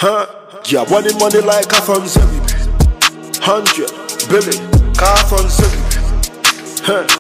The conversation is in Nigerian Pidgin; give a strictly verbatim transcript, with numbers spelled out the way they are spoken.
Huh? Yeah, want the money like a from Zebby. Hundred, baby, car from Zebby. Huh?